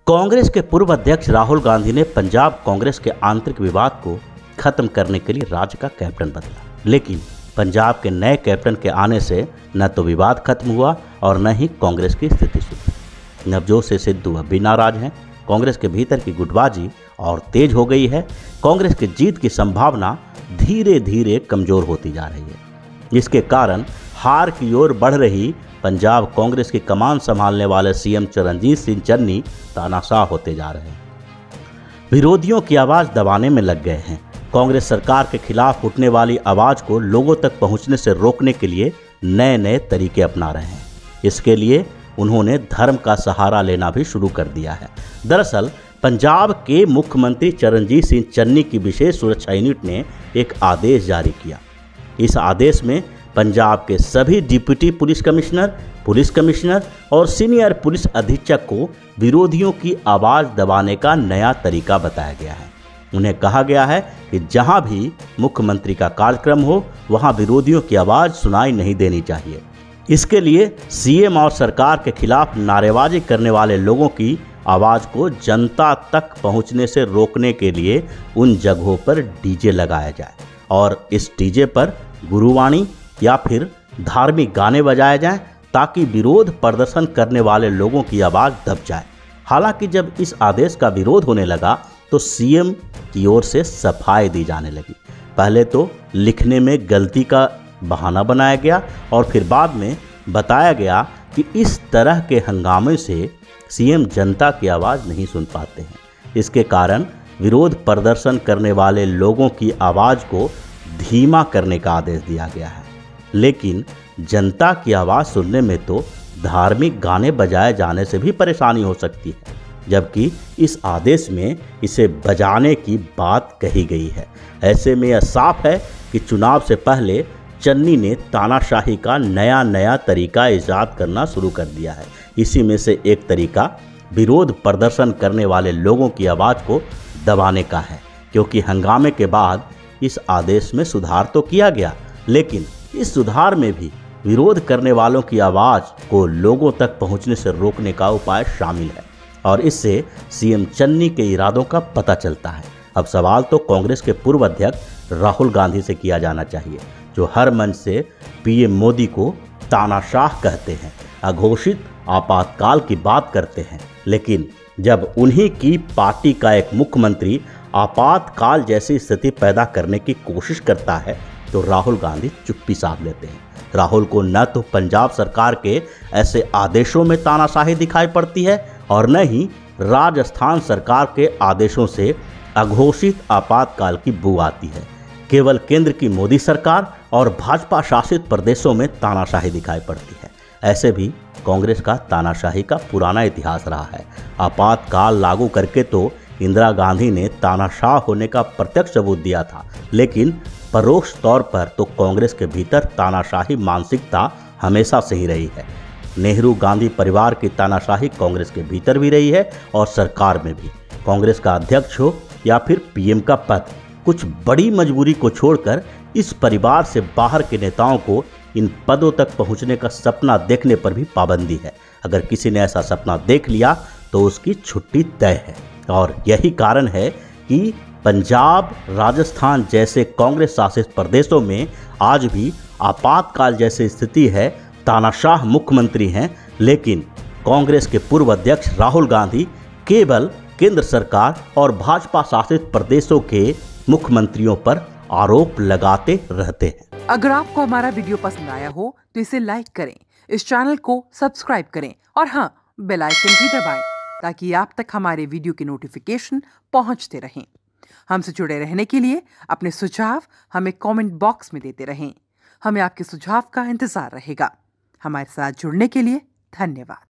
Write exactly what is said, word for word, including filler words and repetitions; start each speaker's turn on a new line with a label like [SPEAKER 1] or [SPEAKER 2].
[SPEAKER 1] कांग्रेस के पूर्व अध्यक्ष राहुल गांधी ने पंजाब कांग्रेस के आंतरिक विवाद को खत्म करने के लिए राज्य का कैप्टन बदला, लेकिन पंजाब के नए कैप्टन के आने से न तो विवाद खत्म हुआ और न ही कांग्रेस की स्थिति सुधरी। नवजोत से सिद्धू अब भी नाराज हैं। कांग्रेस के भीतर की गुटबाजी और तेज हो गई है। कांग्रेस की जीत की संभावना धीरे धीरे कमजोर होती जा रही है, जिसके कारण हार की ओर बढ़ रही पंजाब कांग्रेस की कमान संभालने वाले सीएम चरणजीत सिंह चन्नी तानाशाह होते जा रहे हैं। विरोधियों की आवाज़ दबाने में लग गए हैं। कांग्रेस सरकार के खिलाफ उठने वाली आवाज़ को लोगों तक पहुंचने से रोकने के लिए नए नए तरीके अपना रहे हैं। इसके लिए उन्होंने धर्म का सहारा लेना भी शुरू कर दिया है। दरअसल पंजाब के मुख्यमंत्री चरणजीत सिंह चन्नी की विशेष सुरक्षा यूनिट ने एक आदेश जारी किया। इस आदेश में पंजाब के सभी deputy police commissioner, police commissioner और सीनियर पुलिस अधीक्षक को विरोधियों की आवाज़ दबाने का नया तरीका बताया गया है। उन्हें कहा गया है कि जहां भी मुख्यमंत्री का कार्यक्रम हो वहां विरोधियों की आवाज़ सुनाई नहीं देनी चाहिए। इसके लिए सीएम और सरकार के खिलाफ नारेबाजी करने वाले लोगों की आवाज़ को जनता तक पहुंचने से रोकने के लिए उन जगहों पर डीजे लगाया जाए और इस डीजे पर गुरुवाणी या फिर धार्मिक गाने बजाए जाएं, ताकि विरोध प्रदर्शन करने वाले लोगों की आवाज़ दब जाए। हालांकि जब इस आदेश का विरोध होने लगा तो सीएम की ओर से सफाई दी जाने लगी। पहले तो लिखने में गलती का बहाना बनाया गया और फिर बाद में बताया गया कि इस तरह के हंगामे से सीएम जनता की आवाज़ नहीं सुन पाते हैं। इसके कारण विरोध प्रदर्शन करने वाले लोगों की आवाज़ को धीमा करने का आदेश दिया गया है। लेकिन जनता की आवाज़ सुनने में तो धार्मिक गाने बजाए जाने से भी परेशानी हो सकती है, जबकि इस आदेश में इसे बजाने की बात कही गई है। ऐसे में यह साफ है कि चुनाव से पहले चन्नी ने तानाशाही का नया नया तरीका ईजाद करना शुरू कर दिया है। इसी में से एक तरीका विरोध प्रदर्शन करने वाले लोगों की आवाज़ को दबाने का है, क्योंकि हंगामे के बाद इस आदेश में सुधार तो किया गया, लेकिन इस सुधार में भी विरोध करने वालों की आवाज़ को लोगों तक पहुंचने से रोकने का उपाय शामिल है और इससे सीएम चन्नी के इरादों का पता चलता है। अब सवाल तो कांग्रेस के पूर्व अध्यक्ष राहुल गांधी से किया जाना चाहिए, जो हर मंच से पीएम मोदी को तानाशाह कहते हैं, अघोषित आपातकाल की बात करते हैं, लेकिन जब उन्हीं की पार्टी का एक मुख्यमंत्री आपातकाल जैसी स्थिति पैदा करने की कोशिश करता है तो राहुल गांधी चुप्पी साध लेते हैं। राहुल को न तो पंजाब सरकार के ऐसे आदेशों में तानाशाही दिखाई पड़ती है और न ही राजस्थान सरकार के आदेशों से अघोषित आपातकाल की बू आती है। केवल केंद्र की मोदी सरकार और भाजपा शासित प्रदेशों में तानाशाही दिखाई पड़ती है। ऐसे भी कांग्रेस का तानाशाही का पुराना इतिहास रहा है। आपातकाल लागू करके तो इंदिरा गांधी ने तानाशाह होने का प्रत्यक्ष सबूत दिया था, लेकिन परोक्ष तौर पर तो कांग्रेस के भीतर तानाशाही मानसिकता हमेशा से ही रही है। नेहरू गांधी परिवार की तानाशाही कांग्रेस के भीतर भी रही है और सरकार में भी। कांग्रेस का अध्यक्ष हो या फिर पीएम का पद, कुछ बड़ी मजबूरी को छोड़कर इस परिवार से बाहर के नेताओं को इन पदों तक पहुंचने का सपना देखने पर भी पाबंदी है। अगर किसी ने ऐसा सपना देख लिया तो उसकी छुट्टी तय है और यही कारण है कि पंजाब, राजस्थान जैसे कांग्रेस शासित प्रदेशों में आज भी आपातकाल जैसी स्थिति है। तानाशाह मुख्यमंत्री हैं, लेकिन कांग्रेस के पूर्व अध्यक्ष राहुल गांधी केवल केंद्र सरकार और भाजपा शासित प्रदेशों के मुख्यमंत्रियों पर आरोप लगाते रहते हैं।
[SPEAKER 2] अगर आपको हमारा वीडियो पसंद आया हो तो इसे लाइक करें, इस चैनल को सब्सक्राइब करें और हाँ, बेल आइकन भी दबाएं ताकि आप तक हमारे वीडियो की नोटिफिकेशन पहुंचते रहें। हमसे जुड़े रहने के लिए अपने सुझाव हमें कमेंट बॉक्स में देते रहें। हमें आपके सुझाव का इंतजार रहेगा। हमारे साथ जुड़ने के लिए धन्यवाद।